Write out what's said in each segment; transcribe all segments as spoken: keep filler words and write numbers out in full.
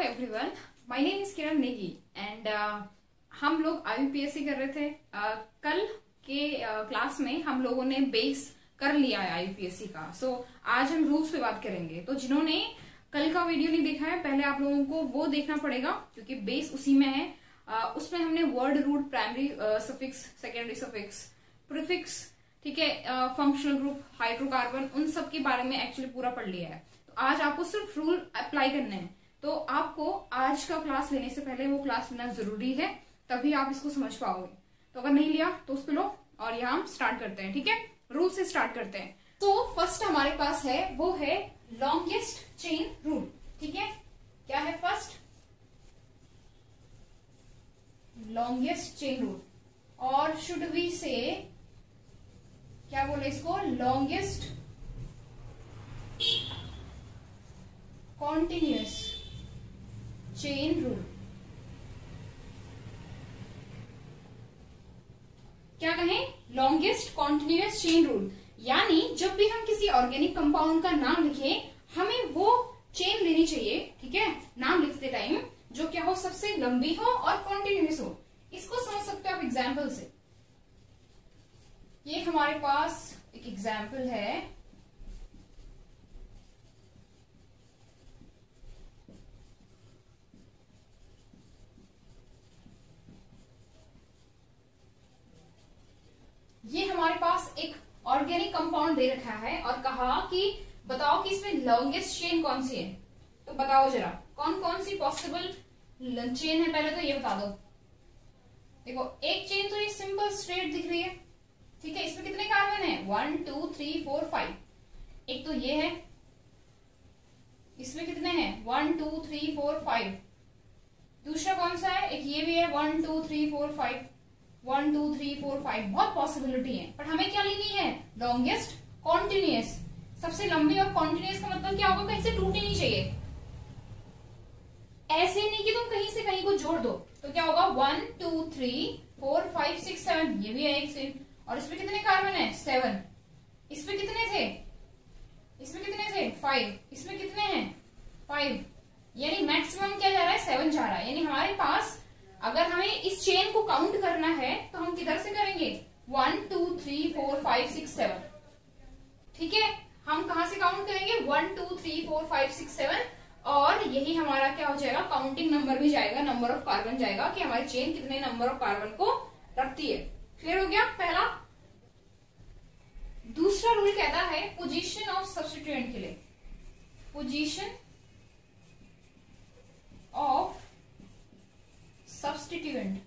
Everyone, my name is Kiran Negi and हम लोग आईयूपीएससी कर रहे थे। uh, कल के क्लास uh, में हम लोगों ने बेस कर लिया है आईयूपीएससी का। सो so, आज हम रूल्स पे बात करेंगे। तो जिन्होंने कल का वीडियो नहीं देखा है, पहले आप लोगों को वो देखना पड़ेगा क्योंकि बेस उसी में है। uh, उसमें हमने word root, primary suffix, secondary suffix, prefix, ठीक है, फंक्शनल ग्रुप, हाइड्रोकार्बन, उन सब के बारे में एक्चुअली पूरा पढ़ लिया है। तो आज आपको सिर्फ रूल अप्लाई करने हैं। तो आपको आज का क्लास लेने से पहले वो क्लास लेना जरूरी है, तभी आप इसको समझ पाओगे। तो अगर नहीं लिया तो उस पर लो और यहाँ हम स्टार्ट करते हैं। ठीक है, रूल से स्टार्ट करते हैं। तो फर्स्ट हमारे पास है वो है लॉन्गेस्ट चेन रूल। ठीक है, क्या है फर्स्ट? लॉन्गेस्ट चेन रूल, और शुड वी से क्या बोले इसको? Longest continuous chain rule. क्या कहें? Longest continuous chain rule. यानी जब भी हम किसी ऑर्गेनिक कंपाउंड का नाम लिखें, हमें वो चेन लेनी चाहिए, ठीक है, नाम लिखते टाइम, जो क्या हो, सबसे लंबी हो और कॉन्टिन्यूअस हो। इसको समझ सकते हो आप एग्जाम्पल से। ये हमारे पास एक एग्जाम्पल है। ये हमारे पास एक ऑर्गेनिक कंपाउंड दे रखा है और कहा कि बताओ कि इसमें लॉन्गेस्ट चेन कौन सी है। तो बताओ जरा कौन कौन सी पॉसिबल चेन है, पहले तो ये बता दो। देखो, एक चेन तो ये सिंपल स्ट्रेट दिख रही है, ठीक है। इसमें कितने कार्बन है? One two three four five. एक तो ये है, इसमें कितने हैं? One two three four five. दूसरा कौन सा है? एक ये भी है, one two three four five, one two three four five. बहुत पॉसिबिलिटी है, पर हमें क्या लेनी है? Longest continuous. सबसे लंबी और कॉन्टिन्यूअस का मतलब क्या होगा? कहीं से टूटनी नहीं चाहिए। ऐसे नहीं कि तुम कहीं से कहीं को जोड़ दो। तो क्या होगा? One two three four five six seven. ये भी है एक चेन, और इसमें कितने कार्बन है? सेवन। इसमें कितने थे? इसमें कितने थे? फाइव। इसमें कितने हैं? फाइव। यानी मैक्सिमम क्या जा रहा है? सेवन जा रहा है। यानी हमारे पास अगर हमें इस चेन को काउंट करना है तो हम किधर से करेंगे? One two three four five six seven. ठीक है, हम कहां से काउंट करेंगे? One two three four five six seven. और यही हमारा क्या हो जाएगा? काउंटिंग नंबर भी जाएगा, नंबर ऑफ कार्बन जाएगा कि हमारी चेन कितने नंबर ऑफ कार्बन को रखती है। क्लियर हो गया पहला? दूसरा रूल कहता है पोजीशन ऑफ सब्स्टिट्यूएंट के लिए। Position of substituent.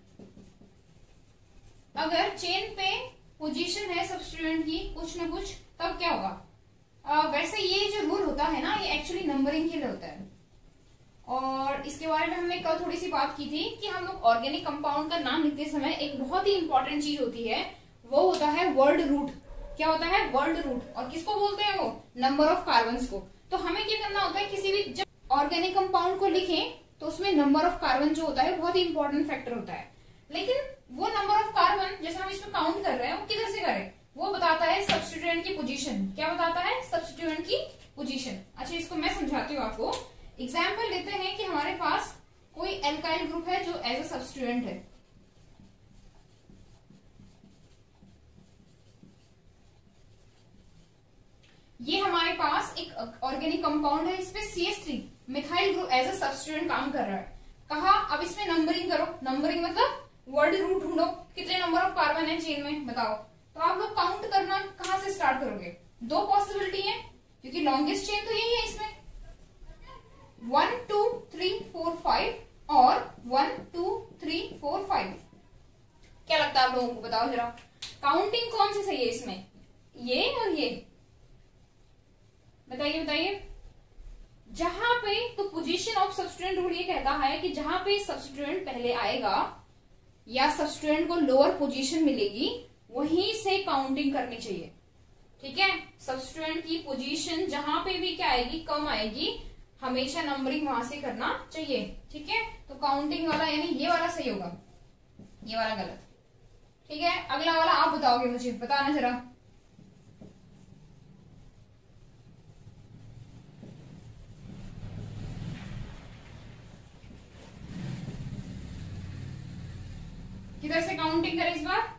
अगर चेन पे पोजीशन है सब्स्टिट्यूएंट की कुछ ना कुछ, तब क्या होगा? आ, वैसे ये जो रूल होता है ना, ये एक्चुअली नंबरिंग के लिए होता है। और इसके बारे में हमने कल थोड़ी सी बात की थी कि हम लोग ऑर्गेनिक कंपाउंड का नाम लिखते समय एक बहुत ही इंपॉर्टेंट चीज होती है, वो होता है वर्ड रूट। क्या होता है? Word root. और किसको बोलते हैं? वो नंबर ऑफ कार्बन को। तो हमें क्या करना होता है, किसी भी जब ऑर्गेनिक कंपाउंड को लिखें तो उसमें नंबर ऑफ कार्बन जो होता है बहुत ही इंपॉर्टेंट फैक्टर होता है। लेकिन वो नंबर ऑफ कार्बन जैसे हम इसमें काउंट कर रहे हैं, वो किधर से करें? वो बताता है सब्स्टिट्यूएंट की पोजीशन। क्या बताता है? सब्स्टिट्यूएंट की पोजीशन। अच्छा, इसको मैं समझाती हूँ आपको। एग्जाम्पल लेते हैं कि हमारे पास कोई एल्काइल ग्रुप है जो एज ए सब्स्टिट्यूएंट है। ये हमारे पास एक ऑर्गेनिक कंपाउंड है, इसमें C H three methyl group as a substituent काम कर रहा है। कहा अब इसमें नंबरिंग करो। नंबरिंग मतलब वर्ड रूट ढूंढो, कितने नंबर ऑफ कार्बन है चेन में, बताओ। तो आप लोग काउंट करना कहां से स्टार्ट करोगे? दो पॉसिबिलिटी है, क्योंकि लॉन्गेस्ट चेन तो यही है इसमें, one two three four five और one two three four five. क्या लगता है आप लोगों को? बताओ जरा, काउंटिंग कौन सी सही है इसमें? ये और ये? बताइए बताइए। जहां पे तो पोजीशन ऑफ सब्स्टिट्यूएंट रूल ये कहता है कि जहां पे सब्स्टिट्यूएंट पहले आएगा या सब्स्टिट्यूएंट को लोअर पोजीशन मिलेगी, वहीं से काउंटिंग करनी चाहिए। ठीक है, सब्स्टिट्यूएंट की पोजीशन जहां पे भी क्या आएगी? कम आएगी, हमेशा नंबरिंग वहां से करना चाहिए। ठीक है, तो काउंटिंग वाला यानी ये वाला सही होगा, ये वाला गलत। ठीक है, अगला वाला आप बताओगे मुझे, बताना जरा। किधर से काउंटिंग करें इस बार?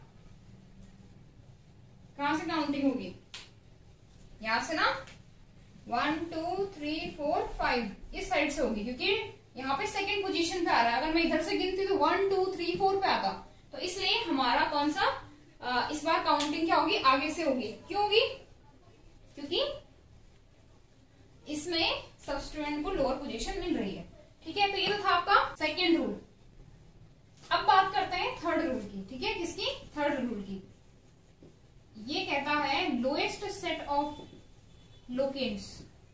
कहां से काउंटिंग होगी? यहां से ना, one two three four five, इस साइड से होगी, क्योंकि यहाँ पे सेकंड पोजीशन पे आ रहा है। अगर मैं इधर से गिनती तो वन टू थ्री फोर पे आता, तो इसलिए हमारा कौन सा आ, इस बार काउंटिंग क्या होगी? आगे से होगी। क्यों होगी? क्योंकि इसमें सब्स्टिट्यूएंट को लोअर पोजीशन मिल रही है। ठीक है, तो ये तो था आपका सेकेंड रूल। अब बात करते हैं थर्ड रूल की। ठीक है, किसकी? थर्ड रूल की। ये कहता है लोएस्ट सेट ऑफ लोकेंट्स।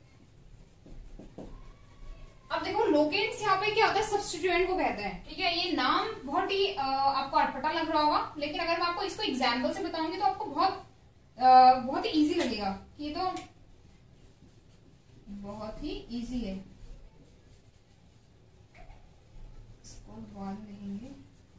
अब देखो, लोकेंट्स यहाँ पे क्या होता है? सब्स्टिट्यूएंट को कहते हैं। ठीक है, ये नाम बहुत ही आ, आपको अटपटा लग रहा होगा, लेकिन अगर मैं आपको इसको एग्जाम्पल से बताऊंगी तो आपको बहुत आ, बहुत ही इजी लगेगा। ये तो बहुत ही इजी है। इसको बाद लिखेंगे।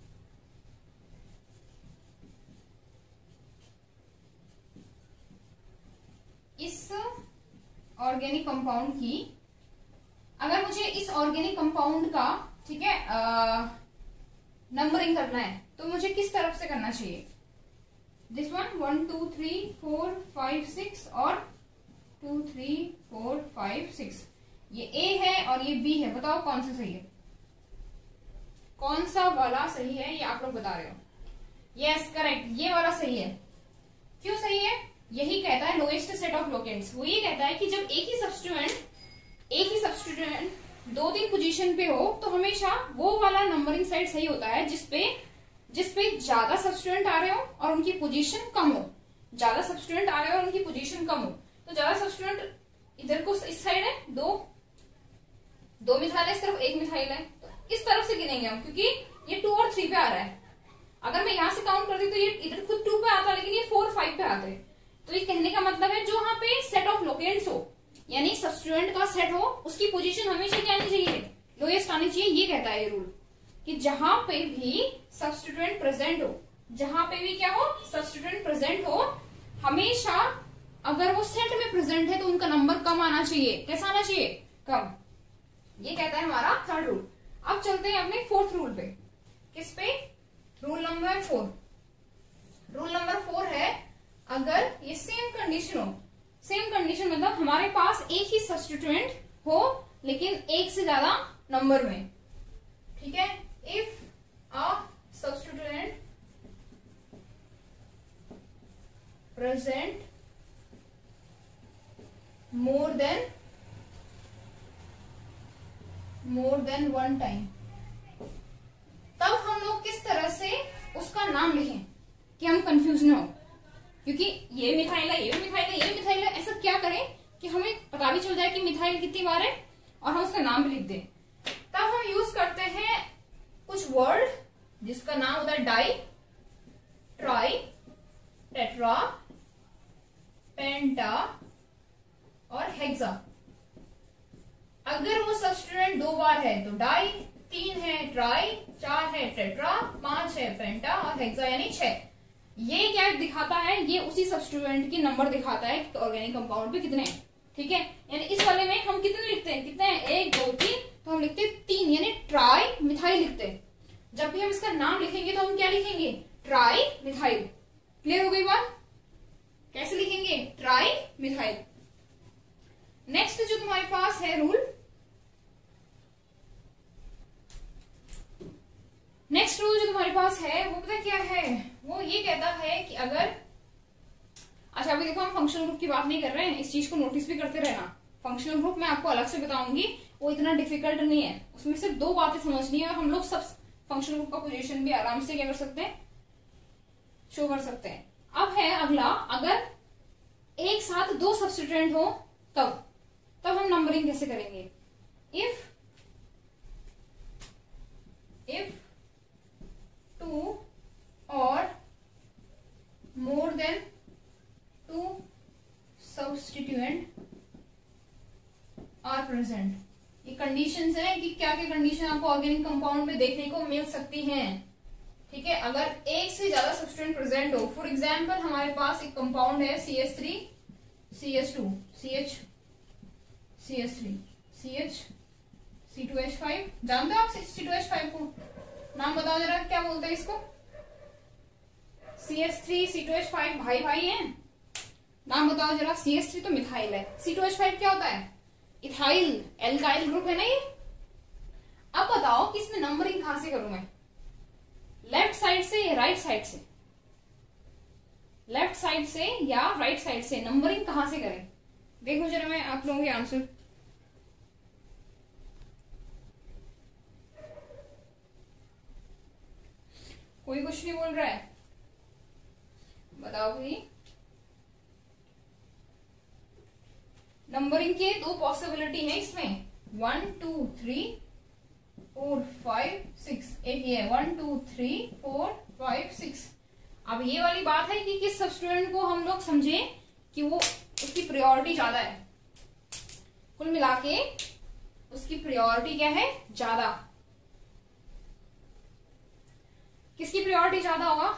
इस ऑर्गेनिक कंपाउंड की, अगर मुझे इस ऑर्गेनिक कंपाउंड का, ठीक है, नंबरिंग करना है तो मुझे किस तरफ से करना चाहिए? This one, one two three four five six और two three four five six. ये ए है और ये बी है। बताओ कौन सा सही है? कौन सा वाला सही है? ये आप लोग बता रहे हो। यस, करेक्ट, ये वाला सही है। क्यों सही है? यही कहता है लोएस्ट सेट ऑफ लोकेंट्स। वो ये कहता है कि जब एक ही सब्स्टिट्यूएंट एक ही सब्स्टिट्यूएंट दो तीन पोजीशन पे हो तो हमेशा वो वाला नंबरिंग साइड सही होता है जिसपे जिसपे ज्यादा सब्स्टिट्यूएंट आ रहे हो और उनकी पोजीशन कम हो। ज्यादा सब्स्टिट्यूएंट आ रहे हो और उनकी पोजीशन कम हो, तो ज्यादा सब्स्टिट्यूएंट इधर को इस साइड है, दो दो मिथाइल है, इस तरफ एक मिथाइल है, तो इस तरफ से गिनेंगे हम, क्योंकि ये टू और थ्री पे आ रहा है। अगर मैं यहां से काउंट करती तो ये इधर खुद टू पे आता, लेकिन ये फोर फाइव पे आते। तो ये कहने का मतलब है जो यहाँ पे सेट ऑफ लोकेंट्स हो, यानी सब्स्टिट्यूएंट का सेट हो, उसकी पोजीशन हमेशा क्या आनी चाहिए? लोएस्ट आनी चाहिए। ये कहता है ये रूल कि जहां पे भी सब्स्टिट्यूएंट प्रेजेंट हो, जहां पे भी क्या हो? सब्स्टिट्यूएंट प्रेजेंट हो, हमेशा अगर वो सेट में प्रेजेंट है तो उनका नंबर कम आना चाहिए। कैसा आना चाहिए? कम। ये कहता है हमारा थर्ड रूल। अब चलते हैं अपने फोर्थ रूल पे। किस पे? Rule number four. Rule number four है, अगर ये सेम कंडीशन हो, सेम कंडीशन मतलब हमारे पास एक ही सब्स्टिट्यूएंट हो लेकिन एक से ज्यादा नंबर में। ठीक है, if a substituent present more than more than one time, तब हम लोग किस तरह से उसका नाम लिखें कि हम कंफ्यूज न हो, क्योंकि ये मिथाइल है, ये भी मिथाइल है, ये भी मिथाइल है। ऐसा क्या करें कि हमें पता भी चल जाए कि मिथाइल कितनी बार है और हम उसका नाम भी लिख दें। तब हम यूज करते हैं कुछ वर्ड जिसका नाम होता है डाई, ट्राई, टेट्रा, पेंटा और हेक्सा। अगर वो सब्स्टिट्यूएंट दो बार है तो डाई, तीन है ट्राई, चार है टेट्रा, पांच है पेंटा और हेक्सा यानी छह। ये क्या दिखाता है? ये उसी सब्स्टिट्यूएंट की नंबर दिखाता है कि ऑर्गेनिक कंपाउंड पे कितने हैं। ठीक है, यानी इस वाले में हम कितने लिखते हैं? कितने हैं? एक, दो, तीन, तो हम लिखते हैं तीन, यानी ट्राई मिथाइल लिखते हैं। जब भी हम इसका नाम लिखेंगे तो हम क्या लिखेंगे? Tri methyl. क्लियर हो गई बात? कैसे लिखेंगे? Tri methyl. नेक्स्ट जो तुम्हारे पास है रूल, नेक्स्ट रूल जो तुम्हारे पास है वो पता क्या है? वो ये कहता है कि अगर, अच्छा अभी देखो हम फंक्शनल ग्रुप की बात नहीं कर रहे हैं, इस चीज को नोटिस भी करते रहना। फंक्शनल ग्रुप मैं आपको अलग से बताऊंगी, वो इतना डिफिकल्ट नहीं है, उसमें सिर्फ दो बातें समझनी है और हम लोग सब फंक्शनल ग्रुप का पोजीशन भी आराम से क्या कर सकते हैं? शो कर सकते हैं। अब है अगला, अगर एक साथ दो सब्स्टिट्यूएंट हो तब तब हम नंबरिंग कैसे करेंगे? इफ इफ टू और more than two substituent are present. ये कंडीशंस है कि क्या क्या कंडीशन आपको ऑर्गेनिक कंपाउंड में देखने को मिल सकती हैं। ठीक है, अगर एक से ज्यादा सब्स्टिट्यूएंट प्रेजेंट हो, फॉर एग्जांपल हमारे पास एक कंपाउंड है C H three C H two C H C H three C H C two H five. जानते हो आप सी टू एच फाइव को? नाम बताओ जरा, क्या बोलते हैं इसको? C H three C two H five भाई भाई हैं। नाम बताओ जरा। सी एच थ्री तो मिथाइल है, सी टू एच फाइव क्या होता है? इथाइल, एल्काइल ग्रुप है ना ये। अब बताओ कि इसमें नंबरिंग कहां से करूं मैं, लेफ्ट साइड से या राइट साइड से? लेफ्ट साइड से या राइट साइड से नंबरिंग कहां से करें? देखो जरा मैं आप लोगों के आंसर। कोई कुछ नहीं बोल रहा है, बताओ भाई। नंबरिंग के दो पॉसिबिलिटी है इसमें, one two three four five six. एक ये है one two three four five six. अब ये वाली बात है कि किस स्टूडेंट को हम लोग समझे कि वो उसकी प्रायोरिटी ज्यादा है। कुल मिला के उसकी प्रायोरिटी क्या है? ज्यादा। किसकी प्रायोरिटी ज्यादा होगा?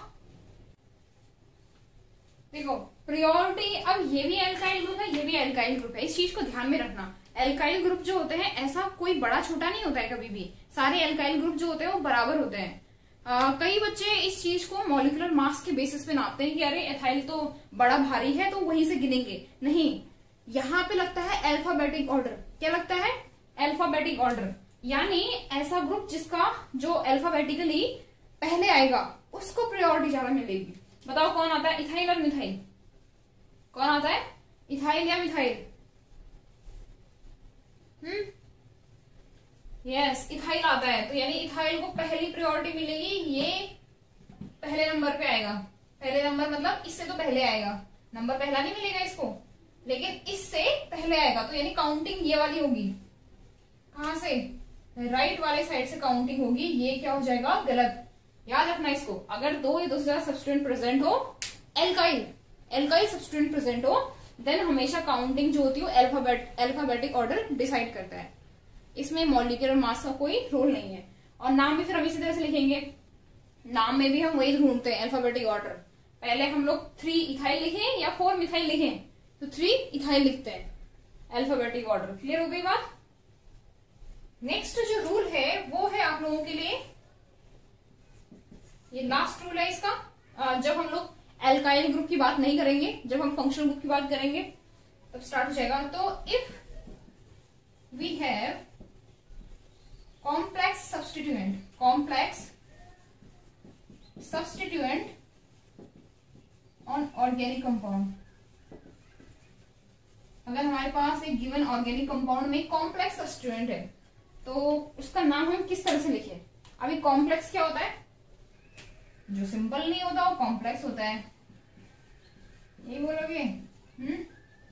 देखो प्रायोरिटी, अब ये भी एल्काइल ग्रुप है, ये भी एल्काइल ग्रुप है, इस चीज को ध्यान में रखना। एल्काइल ग्रुप जो होते हैं ऐसा कोई बड़ा छोटा नहीं होता है कभी भी, सारे एल्काइल ग्रुप जो होते हैं वो बराबर होते हैं। आ, कई बच्चे इस चीज को मॉलिक्यूलर मास के बेसिस पे नापते हैं कि अरे एथाइल तो बड़ा भारी है तो वहीं से गिनेंगे। नहीं, यहाँ पे लगता है अल्फाबेटिक ऑर्डर। क्या लगता है? Alphabetic order. यानी ऐसा ग्रुप जिसका जो अल्फाबेटिकली पहले आएगा उसको प्रायोरिटी ज्यादा मिलेगी। बताओ कौन आता है, इथाइल और मिथाइल? कौन आता है, इथाइल या मिथाइल? हम्म यस, इथाइल आता है। तो यानी इथाइल को पहली प्रायोरिटी मिलेगी, ये पहले नंबर पे आएगा। पहले नंबर मतलब इससे तो पहले आएगा, नंबर पहला नहीं मिलेगा इसको, लेकिन इससे पहले आएगा। तो यानी काउंटिंग ये वाली होगी, कहां से? राइट वाले साइड से काउंटिंग होगी। ये क्या हो जाएगा? गलत। याद रखना इसको। अगर दो या दो से ज्यादा सब्स्टिट्यूएंट प्रेजेंट हो, एल्काइल एल्काइल सब्स्टिट्यूएंट प्रेजेंट हो, देन हमेशा काउंटिंग जो होती है अल्फाबेट अल्फाबेटिक ऑर्डर डिसाइड करता है। इसमें मॉलिक्यूलर मास का कोई रोल नहीं है। और नाम भी फिर हम इसी तरह से लिखेंगे। नाम में भी हम वही ढूंढते हैं, अल्फाबेटिक ऑर्डर। पहले हम लोग थ्री इथाइल लिखें या फोर मिथाइल लिखें, तो थ्री इथाइल लिखते हैं, अल्फाबेटिक ऑर्डर। क्लियर हो गई बात? नेक्स्ट जो रूल है वो है आप लोगों के लिए, ये लास्ट रूल है इसका। जब हम लोग एल्काइल ग्रुप की बात नहीं करेंगे, जब हम फंक्शनल ग्रुप की बात करेंगे तब स्टार्ट हो जाएगा। तो if we have complex substituent complex substituent on organic compound, अगर हमारे पास एक गिवन ऑर्गेनिक कंपाउंड में कॉम्प्लेक्स सब्स्टिट्यूएंट है तो उसका नाम हम किस तरह से लिखें? अभी कॉम्प्लेक्स क्या होता है? जो सिंपल नहीं होता वो कॉम्प्लेक्स होता है, ये बोलोगे? हम्म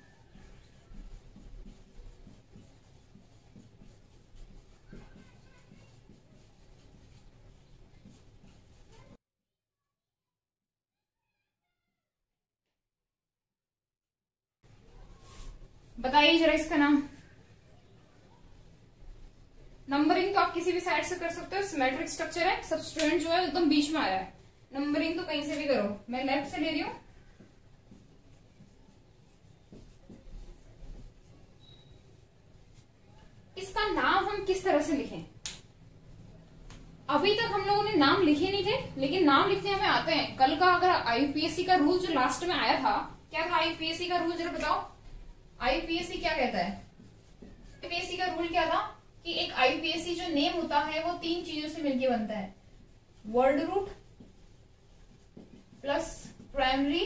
बताइए जरा इसका नाम। नंबरिंग तो आप किसी भी साइड से कर सकते हो, सिमेट्रिक स्ट्रक्चर है, सब्स्टिट्यूएंट जो है एकदम बीच में आया है। नंबरिंग तो कहीं से भी करो, मैं लेफ्ट से ले रही हूं। इसका नाम हम किस तरह से लिखें? अभी तक हम लोगों ने नाम लिखे नहीं थे, लेकिन नाम लिखने हमें आते हैं। कल का अगर आईयूपीएससी का रूल जो लास्ट में आया था, क्या था आईयूपीएससी का रूल जरा बताओ। आईयूपीएससी क्या कहता है? आईयूपीएससी का रूल क्या था कि एक आईयूपीएससी जो नेम होता है वो तीन चीजों से मिलकर बनता है, word root plus primary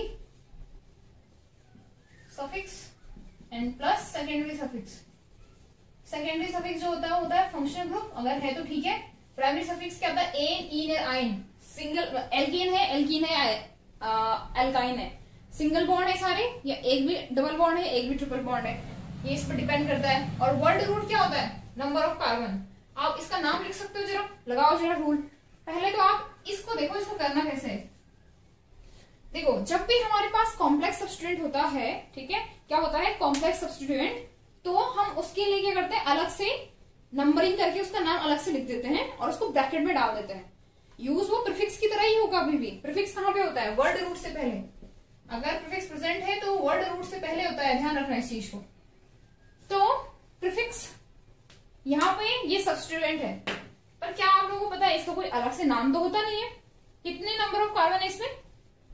suffix and plus secondary suffix. Secondary suffix जो होता है होता है फंक्शनल ग्रुप, अगर है तो ठीक है। प्राइमरी सफिक्स क्या होता है? Ane, ene, yne. Single alkene है, एल्कीन है, एल्काइन है, सिंगल बॉन्ड है सारे, या एक भी डबल बॉन्ड है, एक भी ट्रिपल बॉन्ड है, ये इस पर डिपेंड करता है। और वर्ड रूट क्या होता है? Number of carbon. आप इसका नाम लिख सकते हो, जरा लगाओ जरा रूल। पहले तो आप इसको देखो, इसको करना कैसे है। देखो जब भी हमारे पास कॉम्प्लेक्स सब्स्टिट्यूएंट होता है, ठीक है, क्या होता है कॉम्प्लेक्स सब्स्टिट्यूएंट, तो हम उसके लिए क्या करते हैं, अलग से नंबरिंग करके उसका नाम अलग से लिख देते हैं और उसको ब्रैकेट में डाल देते हैं। यूज वो प्रीफिक्स की तरह ही होगा अभी भी। प्रीफिक्स कहां पे होता है? वर्ड रूट से पहले। अगर प्रीफिक्स प्रेजेंट है तो वर्ड रूट से पहले होता है, ध्यान रखना इस चीज को। तो प्रीफिक्स यहाँ पे ये सब्स्टिट्यूएंट है, पर क्या आप लोगों को पता है इसका कोई अलग से नाम तो होता नहीं है। कितने नंबर ऑफ कार्बन है इसमें?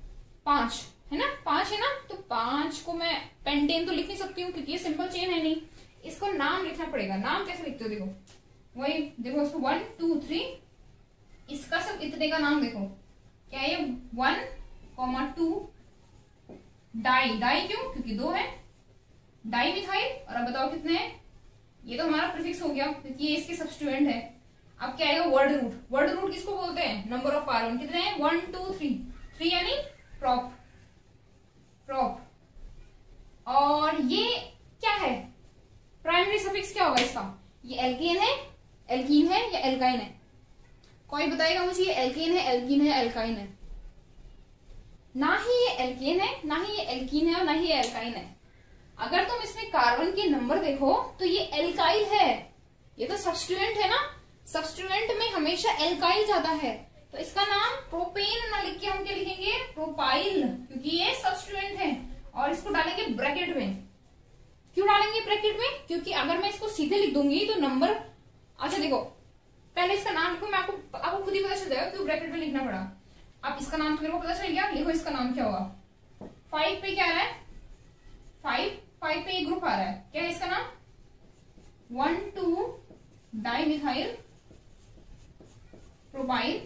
पांच है ना, पांच है ना, तो पांच को मैं पेंटेन तो लिख नहीं सकती हूँ क्योंकि ये सिंपल चेन है नहीं, इसको नाम लिखना पड़ेगा। नाम कैसे लिखते हो, देखो वही देखो इसको वन टू थ्री, इसका सब इतने का नाम देखो क्या है, one comma two di, di क्यों, क्योंकि दो है, डाई मिथाइल। और अब बताओ कितने हैं, ये तो हमारा प्रीफिक्स हो गया क्योंकि ये इसके सब्स्टिट्यूएंट है। अब क्या आएगा, वर्ड रूट। वर्ड रूट किसको बोलते हैं, नंबर ऑफ कार्बन, कितने हैं, वन टू थ्री, थ्री यानी प्रॉप, प्रॉप। और ये क्या है, प्राइमरी सफिक्स क्या होगा इसका, ये एल्केन है, एल्कीन है या एल्काइन है, कोई बताएगा मुझे, ये एल्केन है, एल्कीन है, एल्काइन है। ना ही ये एल्केन है, ना ही ये एल्कीन है, और ना ही ये एल्काइन है। अगर तुम इसमें कार्बन के नंबर देखो तो ये एल्काइल है, ये तो सब्स्टिट्यूएंट है ना, सब्स्टिट्यूएंट में हमेशा एल्काइल जाता है, तो इसका नाम प्रोपेन ना लिख के हम क्या लिखेंगे, प्रोपाइल, क्योंकि ये सब्स्टिट्यूएंट है। और इसको डालेंगे ब्रैकेट में। क्यों डालेंगे ब्रैकेट में, क्योंकि अगर मैं इसको सीधे लिख दूंगी तो नंबर, अच्छा देखो पहले इसका नाम लिखो, मैं आपको आपको खुद ही पता चल जाएगा क्यों ब्रैकेट में लिखना पड़ा। अब इसका नाम तो मेरे को पता चल गया, लिखो इसका नाम क्या होगा। फाइव पे क्या आ रहा है, फाइव, फाइव पे एक ग्रुप आ रहा है, क्या है इसका नाम, one two di methyl propyl.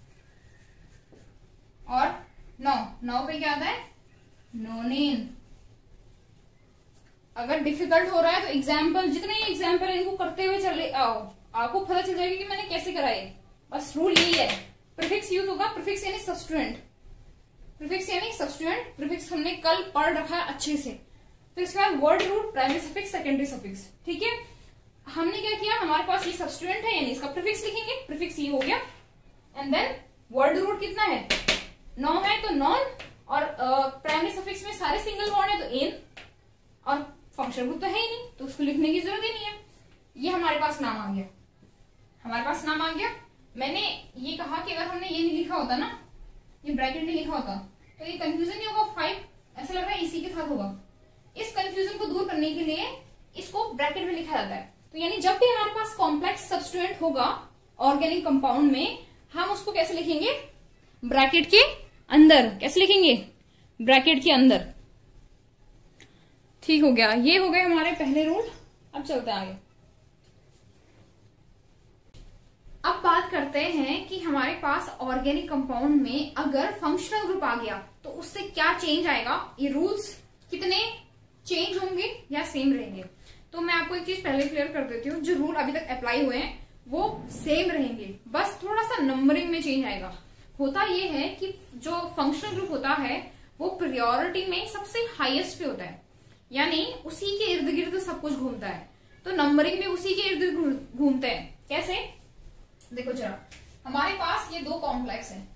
और नौ, नौ पे क्या आता है, नोनेन। अगर डिफिकल्ट हो रहा है तो एग्जाम्पल, जितने एग्जाम्पल इनको करते हुए चले आओ, आपको पता चल जाएगा कि मैंने कैसे करा है। बस रूल यही है, प्रीफिक्स यूज होगा, प्रीफिक्स यानी सब्स्टिट्यूएंट, प्रीफिक्स यानी सब्स्टिट्यूएंट, प्रीफिक्स हमने कल पढ़ रखा है अच्छे से। फिर इसके बाद word root, primary suffix, secondary suffix, ठीक है। हमने क्या किया, हमारे पास ये सब्स्टिट्यूएंट है यानी इसका प्रीफिक्स लिखेंगे, प्रीफिक्स ये हो गया। एंड देन वर्ड रूट कितना है, नौ है तो नॉन, और प्राइमरी सफिक्स में सारे सिंगल बॉन्ड है तो एन, और फंक्शन ग्रुप तो है ही नहीं तो उसको लिखने की जरूरत ही नहीं है। ये हमारे पास नाम आ गया, हमारे पास नाम आ गया। मैंने ये कहा कि अगर हमने ये नहीं लिखा होता ना, ये ब्रैकेट नहीं लिखा होता तो ये कंफ्यूजन नहीं होगा, फाइव ऐसा लग रहा है इसी के साथ होगा। इस कंफ्यूजन को दूर करने के लिए इसको ब्रैकेट में लिखा जाता है। तो यानी जब भी हमारे पास कॉम्प्लेक्स सब्स्टिट्यूएंट होगा ऑर्गेनिक कंपाउंड में, हम उसको कैसे लिखेंगे, ब्रैकेट के अंदर। कैसे लिखेंगे, ब्रैकेट के अंदर। ठीक हो गया, ये हो गए हमारे पहले रूल। अब चलते हैं आगे। अब बात करते हैं कि हमारे पास ऑर्गेनिक कंपाउंड में अगर फंक्शनल ग्रुप आ गया तो उससे क्या चेंज आएगा, ये रूल्स कितने चेंज होंगे या सेम रहेंगे। तो मैं आपको एक चीज पहले क्लियर कर देती हूँ, जो रूल अभी तक अप्लाई हुए हैं वो सेम रहेंगे, बस थोड़ा सा नंबरिंग में चेंज आएगा। होता ये है कि जो फंक्शनल ग्रुप होता है वो प्रायोरिटी में सबसे हाईएस्ट पे होता है, यानी उसी के इर्द गिर्द सब कुछ घूमता है, तो नंबरिंग में उसी के इर्द गिर्द घूमते हैं। कैसे, देखो जरा, हमारे पास ये दो कॉम्प्लेक्स हैं,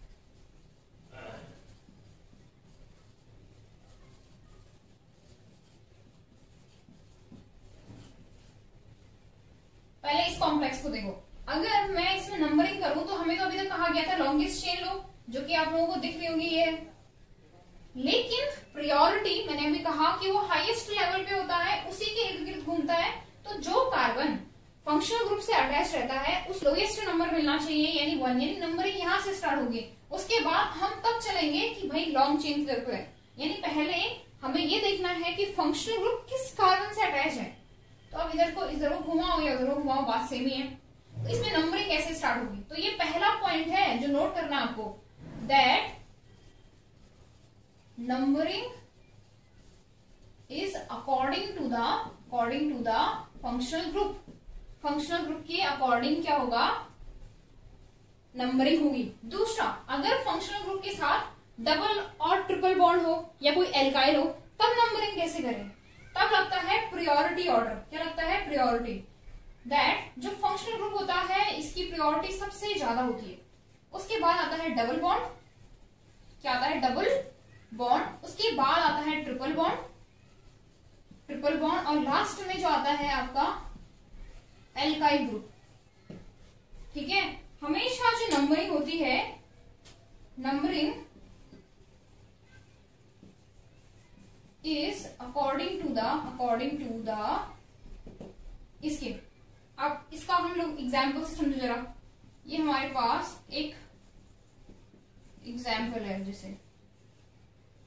पहले इस कॉम्प्लेक्स को देखो। अगर मैं इसमें नंबरिंग करूं तो हमें तो अभी तक कहा गया था लॉन्गेस्ट चेन लो, जो कि आप लोगों को दिख रही होगी ये, लेकिन प्रायोरिटी मैंने अभी कहा कि वो हाईएस्ट लेवल पे होता है, उसी के इर्द गिर्द घूमता है। तो जो कार्बन फंक्शनल ग्रुप से अटैच रहता है उस लोएस्ट नंबर मिलना चाहिए, यानी वन, यानी नंबरिंग यहां से स्टार्ट होगी। उसके बाद हम तब चलेंगे कि भाई लॉन्ग चेन की तरफ है, यानी पहले हमें ये देखना है कि फंक्शनल ग्रुप किस कार्बन से अटैच है। तो अब इधर को इधर को घुमाओ या उधर को घुमाओ, बात सेम ही है। तो इसमें नंबरिंग कैसे स्टार्ट होगी, तो ये पहला पॉइंट है जो नोट करना आपको, that numbering is according to the according to the functional group. Functional group के अकॉर्डिंग क्या होगा, नंबरिंग होगी। दूसरा, अगर फंक्शनल ग्रुप के साथ डबल और ट्रिपल बॉन्ड हो या कोई एल्काइल हो तब नंबरिंग कैसे करें, तब लगता है प्रायोरिटी ऑर्डर। क्या लगता है, प्रायोरिटी। दैट जो फंक्शनल ग्रुप होता है इसकी प्रायोरिटी सबसे ज्यादा होती है। उसके बाद आता है डबल बॉन्ड, क्या आता है, डबल बॉन्ड। उसके बाद आता है ट्रिपल बॉन्ड, ट्रिपल बॉन्ड, और लास्ट में जो आता है आपका एल्काइल ग्रुप। ठीक है, हमेशा जो नंबरिंग होती है, numbering is according to the according to the इसके। अब इसका हम लोग एग्जाम्पल से समझो जरा। ये हमारे पास एक एग्जाम्पल है, जैसे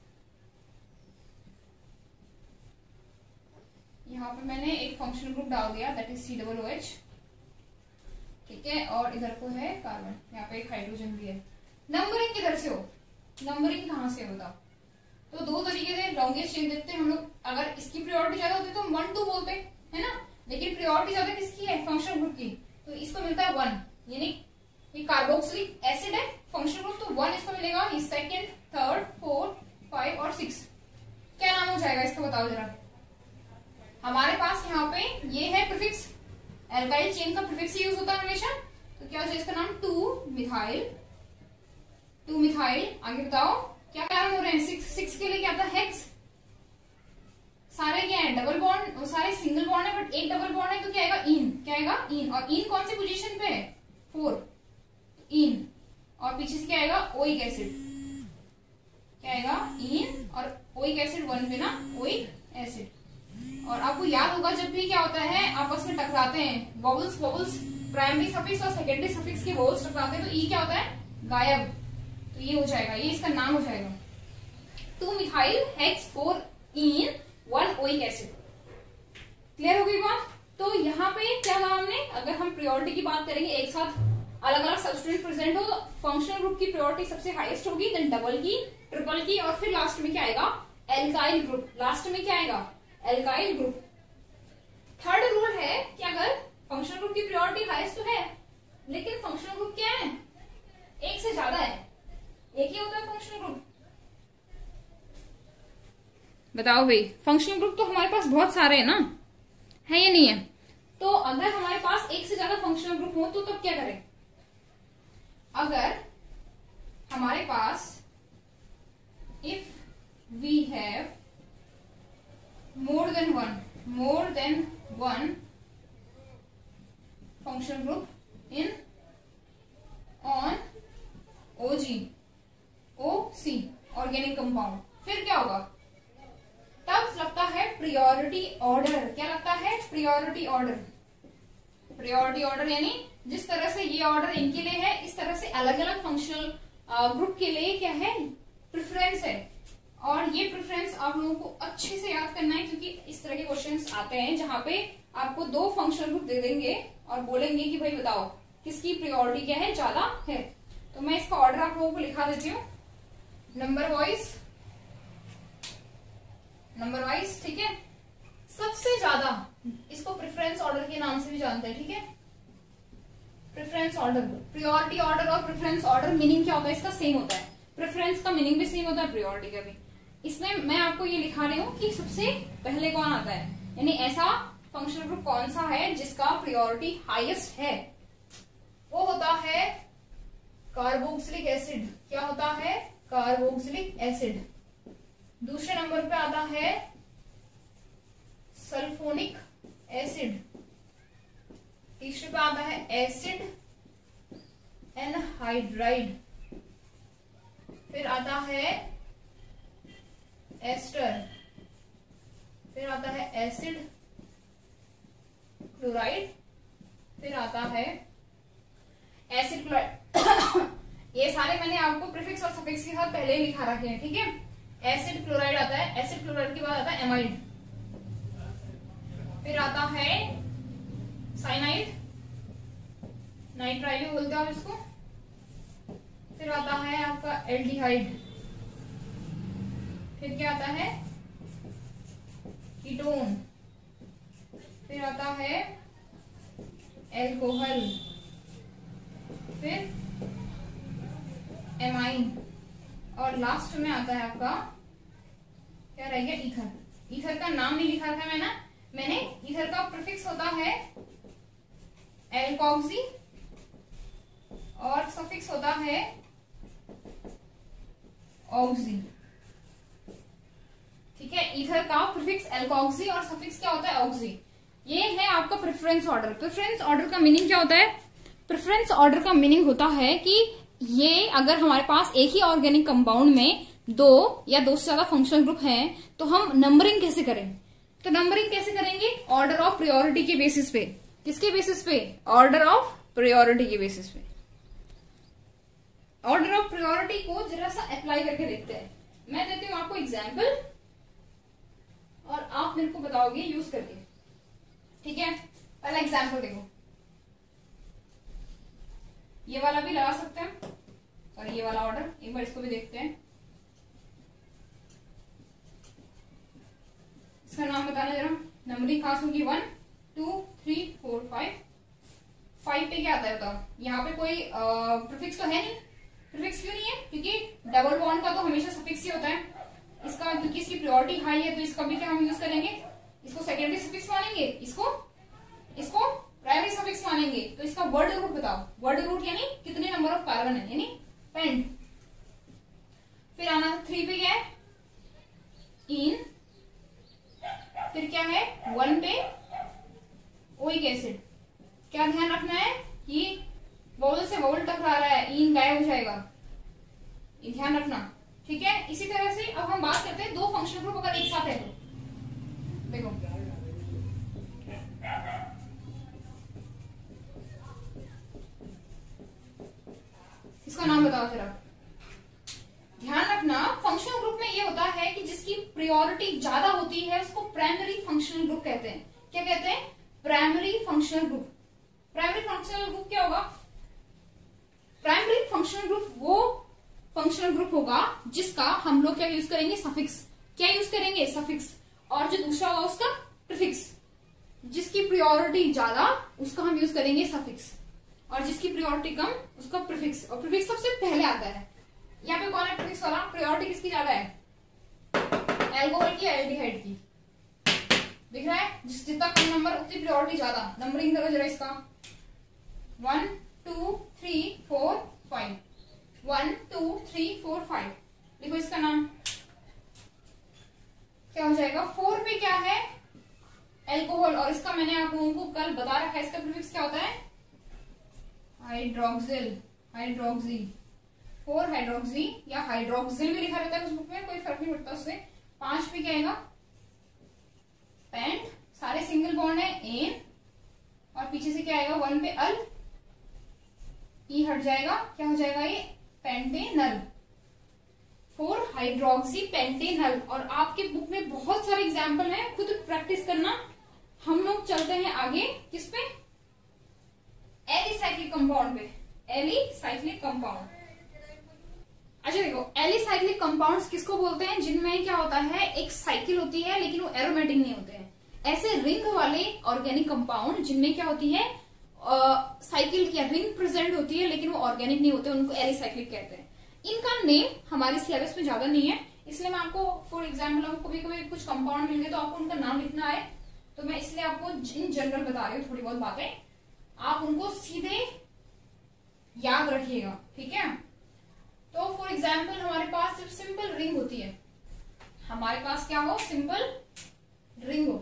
यहाँ पे मैंने एक फंक्शनल ग्रुप डाल दिया, that is C double O H, ठीक है, और इधर को है कार्बन, यहाँ पे एक हाइड्रोजन भी है। नंबरिंग किधर से हो, नंबरिंग कहाँ से होता? तो दो तरीके से लॉन्गेस्ट चेन देखते हैं हम लोग। अगर इसकी प्रायोरिटी ज्यादा होती तो हम वन टू बोलते है ना, लेकिन प्रायोरिटी ज्यादा किसकी है, फंक्शनल ग्रुप की, तो इसको मिलता है वन, यानी ये कार्बोक्सिलिक एसिड है फंक्शनल ग्रुप, तो वन इसको मिलेगा। ये सेकेंड, थर्ड, फोर्थ, फाइव और सिक्स, क्या नाम हो जाएगा इसका बताओ जरा। हमारे पास यहाँ पे ये है प्रीफिक्स, एल्काइल चेन का प्रीफिक्स यूज होता है हमेशा, तो क्या हो जाए इसका नाम टू मिथाइल, टू मिथाइल। आगे बताओ क्या कारण हो रहे हैं, सिक्स, सिक्स के लिए क्या था, हेक्स, सारे क्या है डबल बॉन्ड, सारे सिंगल बॉन्ड है बट एक डबल बॉन्ड है, तो क्या आएगा इन, क्या आएगा इन, और इन कौन सी पोजीशन पे है, फोर, इन, और पीछे से क्या आएगा ओइक एसिड, क्या आएगा इन, और ओइक एसिड वन पे ना ओइक एसिड। और आपको याद होगा जब भी क्या होता है आपस में टकराते हैं वोवेल्स, वोवेल्स प्राइमरी सफिक्स और सेकेंडरी सफिक्स के वोवेल्स टकराते हैं, तो ई क्या होता है गायब, तो ये हो जाएगा, ये इसका नाम हो जाएगा two methyl hex four en one oic acid. Clear हो गई बात? तो यहाँ पे क्या कहा हमने, अगर हम प्रायोरिटी की बात करेंगे, एक साथ अलग अलग सब्स्टिट्यूएंट प्रेजेंट हो तो फंक्शनल ग्रुप की प्रायोरिटी सबसे हाईएस्ट होगी, देन डबल की, ट्रिपल की, और फिर लास्ट में क्या आएगा एल्काइल ग्रुप, लास्ट में क्या आएगा एल्काइल ग्रुप। थर्ड रूल है कि अगर फंक्शनल ग्रुप की प्रायोरिटी हाईएस्ट तो है, लेकिन फंक्शनल ग्रुप क्या है, एक से ज्यादा है, एक ही होता है फंक्शनल ग्रुप। बताओ भाई, फंक्शनल ग्रुप तो हमारे पास बहुत सारे हैं ना, है या नहीं है? तो अगर हमारे पास एक से ज्यादा फंक्शनल ग्रुप हो तो तब क्या करें? अगर हमारे पास if we have more than one, more than one functional group in on OG O C organic compound, फिर क्या होगा, तब लगता है प्रायोरिटी ऑर्डर। क्या लगता है? Priority order. प्रायोरिटी ऑर्डर यानी जिस तरह से ये ऑर्डर इनके लिए है, इस तरह से अलग अलग फंक्शनल ग्रुप के लिए क्या है, प्रेफरेंस है। और ये प्रेफरेंस आप लोगों को अच्छे से याद करना है, क्योंकि इस तरह के क्वेश्चंस आते हैं जहां पे आपको दो फंक्शनल ग्रुप दे देंगे और बोलेंगे कि भाई बताओ किसकी प्रायोरिटी क्या है, ज्यादा है। तो मैं इसका ऑर्डर आप लोगों को लिखा देती हूँ नंबर वाइज, नंबर वाइज, ठीक है। सबसे ज्यादा इसको प्रेफरेंस ऑर्डर के नाम से भी जानते हैं, ठीक है। प्रेफरेंस ऑर्डर, प्रायोरिटी ऑर्डर और प्रेफरेंस ऑर्डर मीनिंग क्या होता है इसका, सेम होता है। प्रेफरेंस का मीनिंग भी सेम होता है, प्रायोरिटी का भी। इसमें मैं आपको ये लिखा रही हूँ कि सबसे पहले कौन आता है, यानी ऐसा फंक्शनल ग्रुप कौन सा है जिसका प्रायोरिटी हाईएस्ट है, वो होता है कार्बोक्सिलिक एसिड। क्या होता है? Carboxylic acid. दूसरे नंबर पे आता है सल्फोनिक एसिड। तीसरे पे आता है एसिड एनहाइड्राइड। फिर आता है एस्टर। फिर आता है एसिड क्लोराइड। फिर आता है एसिड क्लोराइड। ये सारे मैंने आपको प्रीफिक्स और सफिक्स के साथ पहले ही लिखा रखे हैं, ठीक है। एसिड क्लोराइड आता है, एसिड क्लोराइड के बाद आता है एमाइड। फिर आता है साइनाइड, नाइट्राइल बोलते हो आप इसको। फिर आता है आपका एल्डिहाइड। फिर क्या आता है? कीटोन। फिर आता है एल्कोहल। फिर एमाइन। और लास्ट में आता है आपका क्या रह गया? ईथर। ईथर का नाम नहीं लिखा था मैंने मैंने ईथर का प्रीफिक्स होता है एल्कोक्सी और सफिक्स होता है ऑक्सी, ठीक है। ईथर का प्रीफिक्स एल्कोक्सी और सफिक्स क्या होता है? ऑक्सी। ये है आपका प्रेफरेंस ऑर्डर। प्रेफरेंस ऑर्डर का मीनिंग क्या होता है? प्रेफरेंस ऑर्डर का मीनिंग होता है कि ये अगर हमारे पास एक ही ऑर्गेनिक कंपाउंड में दो या दो से ज्यादा फंक्शनल ग्रुप हैं, तो हम नंबरिंग कैसे करें? तो नंबरिंग कैसे करेंगे? ऑर्डर ऑफ प्रायोरिटी के बेसिस पे। किसके बेसिस पे? ऑर्डर ऑफ प्रायोरिटी के बेसिस पे। ऑर्डर ऑफ प्रायोरिटी को जरा सा अप्लाई करके देखते हैं। मैं देती हूं आपको एग्जाम्पल और आप मेरे को बताओगे यूज करके। ठीक है, पहला एग्जाम्पल देखो, ये वाला भी लगा सकते हैं और ये वाला ऑर्डर, एक बार इसको भी देखते हैं। इसका नाम बताना जरा, नंबरिंग खास होगी one two three four five. Five पे क्या आता है बताओ, यहाँ पे कोई प्रीफिक्स तो है नहीं, प्रीफिक्स क्यों नहीं है, क्योंकि डबल बॉन्ड का तो हमेशा सफिक्स ही होता है। इसका क्योंकि इसकी प्रायोरिटी हाई है तो इसका भी क्या हम यूज करेंगे, इसको सेकेंडरी सफिक्स मानेंगे, इसको इसको प्राइमरी सफिक्स मानेंगे। तो इसका वर्ड रूट बताओ, वर्ड रूट यानी कितने नंबर ऑफ कार्बन है, यानी पेंट। फिर आना थ्री पे क्या है, इन। फिर क्या है वन पे ओइक एसिड। क्या ध्यान रखना है कि वोवल से वोवल टकरा रहा है, इन गायब हो जाएगा, ये ध्यान रखना, ठीक है। इसी तरह से अब हम बात करते हैं दो फंक्शनल ग्रुप अगर एक साथ है तो देखो, इसका नाम बताओ जरा। ध्यान रखना फंक्शनल ग्रुप में ये होता है कि जिसकी प्रायोरिटी ज्यादा होती है उसको प्राइमरी फंक्शनल ग्रुप कहते हैं। क्या कहते हैं, primary functional group. Primary functional group क्या होगा, प्राइमरी फंक्शनल ग्रुप वो फंक्शनल ग्रुप होगा जिसका हम लोग क्या यूज करेंगे, सफिक्स। क्या यूज करेंगे, सफिक्स। और जो दूसरा होगा उसका प्रीफिक्स। जिसकी प्रायोरिटी ज्यादा उसका हम यूज करेंगे सफिक्स, और जिसकी प्रायोरिटी कम उसका प्रीफिक्स। और प्रीफिक्स सबसे पहले आता है। यहाँ पे कौन है प्रीफिक्स वाला, प्रायोरिटी किसकी ज्यादा है, एल्कोहल की, एल्डिहाइड की। दिख रहा है, जिस जितना कम नंबर उतनी प्रायोरिटी ज्यादा। नंबरिंग करो जरा इसका, one two three four five, one two three four five. देखो इसका नाम क्या हो जाएगा, फोर पे क्या है, एल्कोहल। और इसका मैंने आप लोगों को कल बता रखा है, इसका प्रीफिक्स क्या होता है, हाइड्रोक्सिल, हाइड्रोक्सी। फोर हाइड्रोक्सी या हाइड्रोक्सिल भी लिखा रहता है उस बुक में, कोई फर्क नहीं पड़ता उससे। पांच पे क्या आएगा, पेंट, सारे सिंगल बॉन्ड है, एन। और पीछे से क्या आएगा, वन पे अल, ई हट जाएगा, क्या हो जाएगा ये, पेंटेनल। Four hydroxy Pantanal. और आपके बुक में बहुत सारे एग्जाम्पल हैं, खुद प्रैक्टिस करना। हम लोग चलते हैं आगे, किस पे, एलिसाइक्लिक कंपाउंड पे। एलिसाइक्लिक कंपाउंड, अच्छा देखो, एलिसाइक्लिक कंपाउंड्स किसको बोलते हैं, जिनमें क्या होता है, एक साइकिल होती है लेकिन वो एरोमेटिक नहीं होते हैं। ऐसे रिंग वाले ऑर्गेनिक कंपाउंड जिनमें क्या होती है, साइकिल या रिंग प्रेजेंट होती है लेकिन वो ऑर्गेनिक नहीं होते, उनको एलिसाइक्लिक कहते हैं। इनका नेम हमारे सिलेबस में ज्यादा नहीं है, इसलिए मैं आपको फॉर एग्जाम्पल कभी कभी कुछ कंपाउंड मिल गए तो आपको उनका नाम लिखना है, तो मैं इसलिए आपको इन जनरल बता रही हूँ थोड़ी बहुत बातें, आप उनको सीधे याद रखिएगा, ठीक है। तो फॉर एग्जाम्पल हमारे पास जब सिंपल रिंग होती है, हमारे पास क्या हो, सिंपल रिंग हो,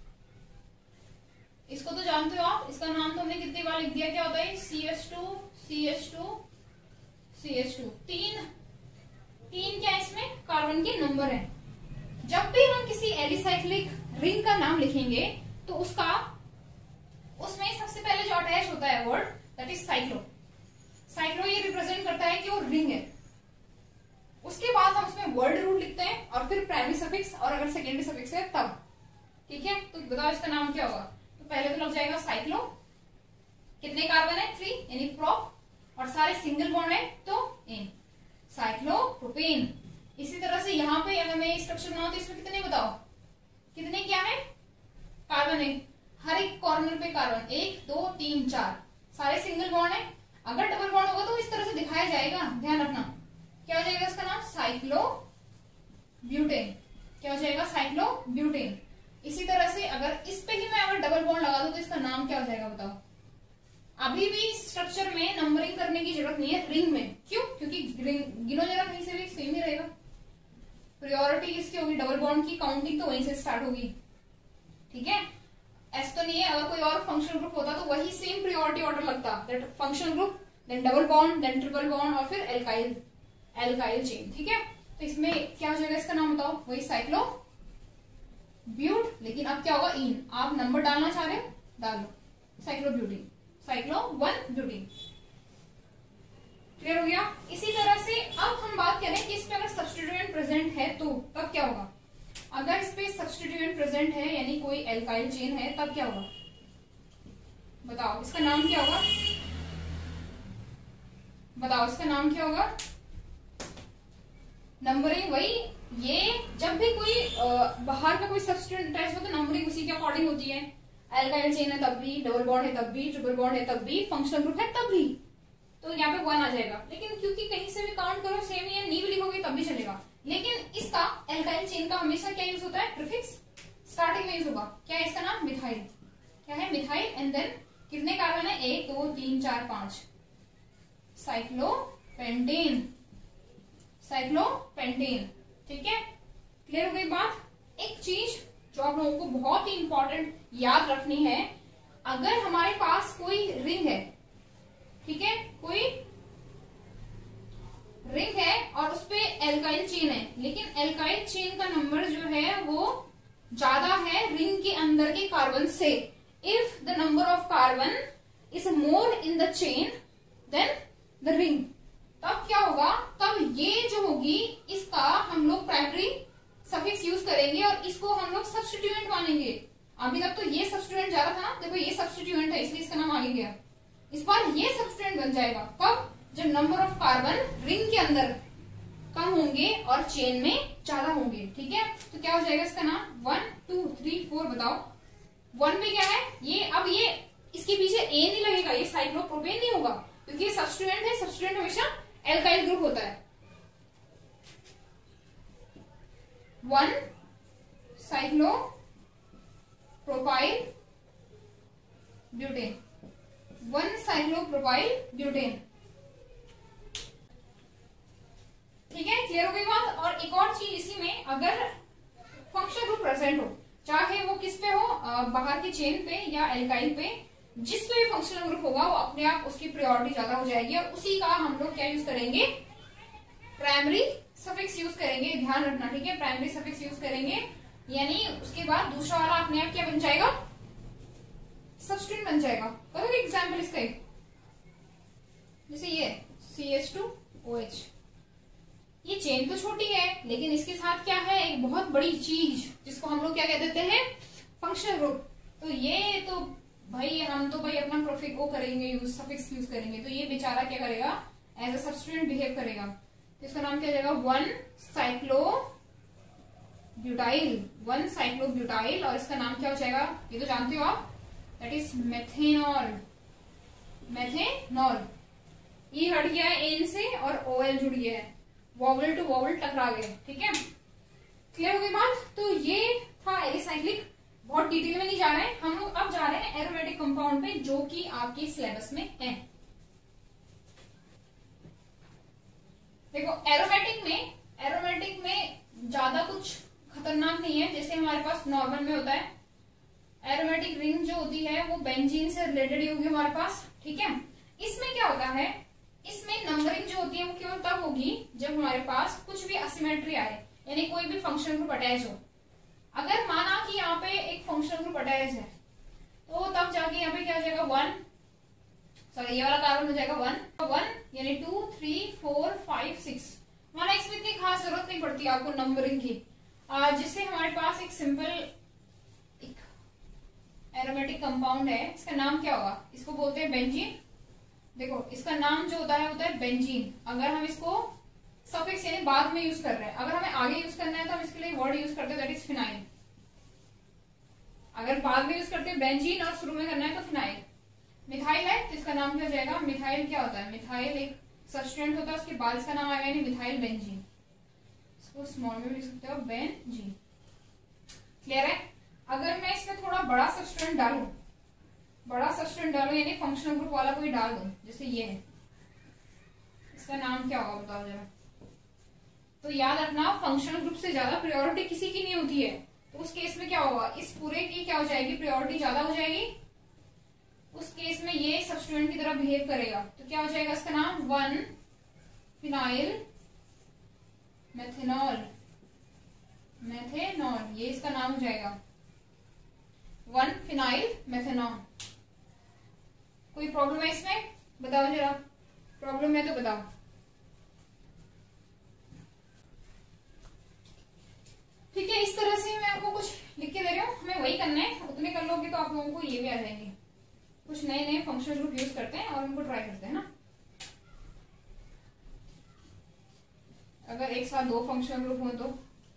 इसको तो जानते हो आप, इसका नाम तो हमने कितनी बार लिख दिया, क्या होता है, C H two C H two C H two. तीन तीन क्या इसमें कार्बन के नंबर है। जब भी हम किसी एलिसाइक्लिक रिंग का नाम लिखेंगे तो उसका उसमें सबसे पहले जो अटैच होता है word, that is cyclo. Cyclo ये रिप्रेजेंट करता है कि वो रिंग है। उसके बाद हम उसमें वर्ड रूट लिखते हैं और फिर प्राइमरी सफिक्स, और अगर सेकेंडरी सफिक्स है तब, ठीक है। तो बताओ इसका नाम क्या होगा, तो पहले तो लग जाएगा साइक्लो, कितने कार्बन है, थ्री, यानी प्रोप, और सारे सिंगल बॉन्ड है तो एन, साइक्लोप्रोपेन। इसी तरह से यहाँ पे अगर मैं स्ट्रक्चर बनाऊं तो इसमें कितने बताओ, कितने क्या है, कार्बन है, हर एक कॉर्नर पे कार्बन, एक दो तीन चार, सारे सिंगल बॉन्ड है। अगर डबल बॉन्ड होगा तो इस तरह से दिखाया जाएगा, ध्यान रखना। क्या हो जाएगा इसका नाम, साइक्लो ब्यूटेन। क्या हो जाएगा, साइक्लो ब्यूटेन। इसी तरह से अगर इस पे ही मैं अगर डबल बॉन्ड लगा दूं तो इसका नाम क्या हो जाएगा बताओ। अभी भी स्ट्रक्चर में नंबरिंग करने की जरूरत नहीं है रिंग में, क्यों, क्योंकि गिनो जरा कहीं से भी सेम ही रहेगा। प्रायोरिटी किसकी होगी, डबल बॉन्ड की, काउंटिंग तो वहीं से स्टार्ट होगी, ठीक है। ऐसा तो नहीं है, अगर कोई और फंक्शनल ग्रुप होता तो वही सेम प्रायोरिटी ऑर्डर लगता, that functional group, then double bond, then triple bond, और फिर एल्काइल एल्काइल चेन, ठीक है। तो इसमें क्या हो जाएगा, इसका नाम बताओ, वही साइक्लो ब्यूट, लेकिन अब क्या होगा, इन। आप नंबर डालना चाह रहे हो, डालो, cyclo butene, cyclo one butene. Clear हो गया। इसी तरह से अब हम बात करें कि इसमें अगर सब्स्टिट्यूएंट प्रेजेंट है तो तब क्या होगा। अगर इस पे सब्स्टिट्यूएंट प्रेजेंट है यानी कोई एल्काइल चेन है तब क्या होगा, बताओ इसका नाम क्या होगा, बताओ इसका नाम क्या होगा। नंबरिंग वही, ये जब भी कोई आ, बाहर का कोई सब्स्टिट्यूएंट अटैच हो तो नंबरिंग उसी के अकॉर्डिंग होती है। एल्काइल चेन है तब भी, डबल बॉन्ड है तब भी, ट्रिपल बॉन्ड है तब भी, फंक्शनल ग्रुप है तब भी, तो यहाँ पे वन आ जाएगा। लेकिन क्योंकि कहीं से भी काउंट करो सेम ही है, नी भी लिखोगे तब भी चलेगा। लेकिन इसका एल्काइल चेन का हमेशा क्या यूज होता है, प्रीफिक्स स्टार्टिंग में यूज होगा। क्या है इसका नाम, मिथाइल। क्या है, मिथाइल। एंड देन कितने कार्बन है, एक दो तीन चार पांच, साइक्लोपेंटेन, साइक्लोपेंटेन। ठीक है, क्लियर हो गई बात। एक चीज जो आप लोगों को बहुत ही इंपॉर्टेंट याद रखनी है, अगर हमारे पास कोई रिंग है, ठीक है, कोई रिंग है और उसपे एल्काइल चेन है, लेकिन एल्काइल चेन का नंबर जो है वो ज्यादा है रिंग के अंदर के कार्बन से। If the number of carbon is more in the chain then the ring, तब क्या होगा, तब ये जो होगी इसका हम लोग प्राइमरी सफिक्स यूज करेंगे और इसको हम लोग सब्स्टिट्यूएंट मानेंगे। अभी तक तो ये सब्स्टिट्यूएंट जा रहा था ना, देखो ये सब्स्टिट्यूएंट है इसलिए इसका नाम आगे गया। इस बार ये सब्स्टिट्यूएंट बन जाएगा कब, जब नंबर ऑफ कार्बन रिंग के अंदर कम होंगे और चेन में ज्यादा होंगे। ठीक है, तो क्या हो जाएगा इसका नाम, वन टू थ्री फोर। बताओ वन में क्या है ये, अब ये इसके पीछे ए नहीं लगेगा, ये साइक्लोप्रोपेन नहीं होगा क्योंकि ये सब्स्टिट्यूएंट है। सब्स्टिट्यूएंट हमेशा एल्काइल ग्रुप होता है। One cyclo propyl butane, one cyclopropyl butane. ठीक है, क्लियर हो गई बात। और एक और चीज इसी में, अगर फंक्शनल ग्रुप प्रेजेंट हो, चाहे वो किस पे हो, बाहर की चेन पे या एल्काइल पे, जिस पे भी फंक्शनल ग्रुप होगा वो अपने आप उसकी प्रायोरिटी ज्यादा हो जाएगी और उसी का हम लोग क्या यूज करेंगे, प्राइमरी सफिक्स यूज करेंगे। ध्यान रखना, ठीक है, प्राइमरी सफिक्स यूज करेंगे, यानी उसके बाद दूसरा वाला अपने आप क्या बन जाएगा, सब्स्टिट्यूएंट बन जाएगा। करोगे एग्जाम्पल इसका, जैसे ये C H two O H, ये चेन तो छोटी है लेकिन इसके साथ क्या है, एक बहुत बड़ी चीज जिसको हम लोग क्या कह देते हैं, फंक्शनल ग्रुप। तो ये तो भाई हम तो भाई अपना प्रोफिक वो करेंगे यूज, सफिक्स यूज करेंगे, तो ये बेचारा क्या करेगा, एज अ सब्स्टिट्यूएंट बिहेव करेगा। तो इसका नाम क्या हो जाएगा, one cyclo butyl, one cyclo butyl. और इसका नाम क्या हो जाएगा, ये तो जानते हो आप, that is methanol, methanol. E हट गया है एन से और ओएल जुड़ गया है, वॉवल टू वॉवल टकरा गए। ठीक है, क्लियर हो गई बात। तो ये था एलिसाइक्लिक, बहुत डिटेल में नहीं जा रहे हैं हम लोग, अब जा रहे हैं एरोमेटिक कंपाउंड पे जो कि आपके सिलेबस में है। देखो एरोमेटिक में, एरोमेटिक में ज्यादा कुछ खतरनाक नहीं है, जैसे हमारे पास नॉर्मल में होता है। एरोमेटिक रिंग जो होती है वो बेंजीन से रिलेटेड ही होगी हमारे पास। ठीक है, इसमें क्या होता है, इसमें नंबरिंग जो होती है वो केवल तब होगी जब हमारे पास कुछ भी असिमेट्री आए, यानी कोई भी फंक्शनल ग्रुप अटैच हो। अगर माना कि यहाँ पे एक फंक्शनल ग्रुप अटैच है तो तब जाके यहाँ पे क्या हो जाएगा, वन, सॉरी ये वाला कार्बन हो जाएगा वन, वन यानी two three four five six. माना इसमें इतनी खास जरूरत नहीं पड़ती आपको नंबरिंग की, जिससे हमारे पास एक सिंपल एक एरोमेटिक कंपाउंड है, इसका नाम क्या होगा, इसको बोलते हैं बेंजीन। देखो इसका नाम जो होता है होता है बेंजीन। अगर हम इसको सफिक्स यानी बाद में यूज कर रहे हैं, अगर हमें आगे यूज करना है तो हम इसके लिए वर्ड यूज करते हैं दैट इज फिनाइल। अगर बाद में यूज करते हैं बेंजीन और शुरू में करना है तो फिनाइल। मिथाइल है तो इसका नाम क्या हो जाएगा, मिथाइल क्या होता है, मिथाइल एक सब्स्टिट्यूएंट होता है, उसके बाद इसका नाम आएगा यानी मिथाइल बेंजीन। इसको स्मॉल में लिख सकते हो बेंजीन। क्लियर है। अगर मैं इसमें थोड़ा बड़ा सब्स्टिट्यूएंट डालू, बड़ा सब्स्टिट्यूएंट डालू यानी फंक्शनल ग्रुप वाला कोई डाल दो, जैसे ये है, इसका नाम क्या होगा बताओ जरा। तो याद रखना फंक्शनल ग्रुप से ज्यादा प्रायोरिटी किसी की नहीं होती है, तो उस केस में क्या होगा, इस पूरे की क्या हो जाएगी, प्रायोरिटी ज्यादा हो जाएगी। उस केस में ये सब्स्टिट्यूएंट की तरह बिहेव करेगा, तो क्या हो जाएगा इसका नाम, वन फिनाइल मेथेनॉल, मेथेनॉल ये इसका नाम हो जाएगा, वन फिनाइल मेथेनॉल। कोई प्रॉब्लम है इसमें बताओ जरा, प्रॉब्लम है तो बताओ। ठीक है, इस तरह से मैं आपको कुछ लिख के दे रही हूँ, हमें वही करना है, उतने कर लोगे तो आप लोगों को ये भी आ जाएंगे। कुछ नए नए फंक्शनल ग्रुप यूज करते हैं और उनको ट्राई करते हैं ना। अगर एक साथ दो फंक्शनल ग्रुप हो तो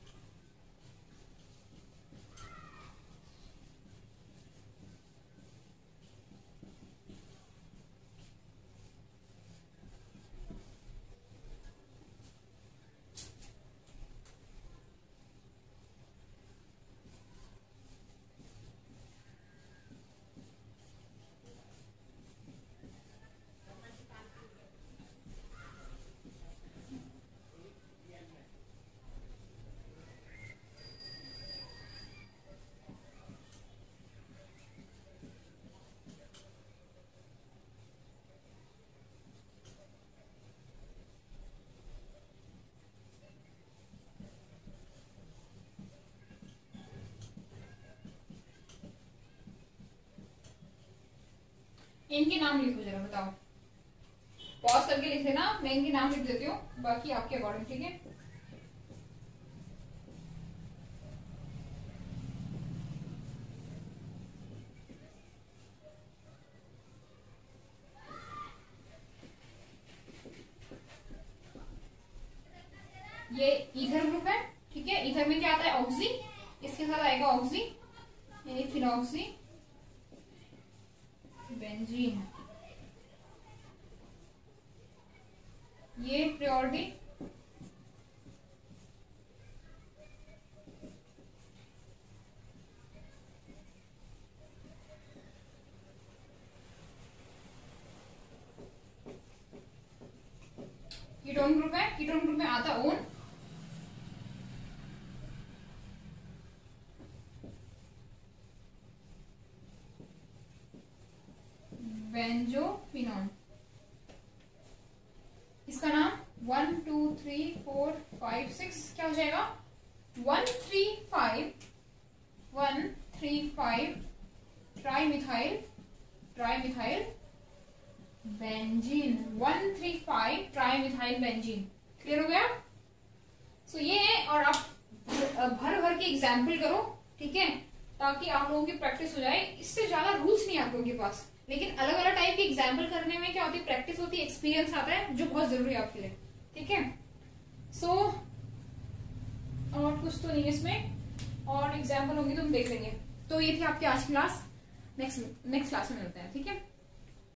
इनके नाम लिखो जरा, बताओ। पॉज करके लिख लेना, मैं इनके नाम लिख देती हूँ, बाकी आपके अकॉर्डिंग, ठीक है। ये ईथर ग्रुप है, ठीक है। ईथर में क्या आता है, ऑक्सी, इसके साथ आएगा ऑक्सी यानी फिनॉक्सी बेंजीन। ये प्रियोरिटी, कीटोन ग्रुप है, कीटोन ग्रुप में आता ओन, बेंजोफिनॉन। इसका नाम one two three four five six क्या हो जाएगा, one three five one three five tri methyl tri methyl benzene. One three five tri methyl benzene. Clear हो गया। सो so, ये है, और आप भर भर के एग्जाम्पल करो, ठीक है, ताकि आप लोगों की प्रैक्टिस हो जाए। इससे ज्यादा रूल्स नहीं आप लोगों के पास, लेकिन अलग अलग टाइप के एग्जाम्पल करने में क्या होती है, प्रैक्टिस होती है, एक्सपीरियंस आता है, जो बहुत जरूरी है आपके लिए, ठीक है। सो so, और कुछ तो नहीं है इसमें, और एग्जाम्पल होंगे तो हम देख लेंगे। तो ये थी आपकी आज क्लास, नेक्स्ट नेक्स्ट क्लास में मिलते हैं, ठीक है।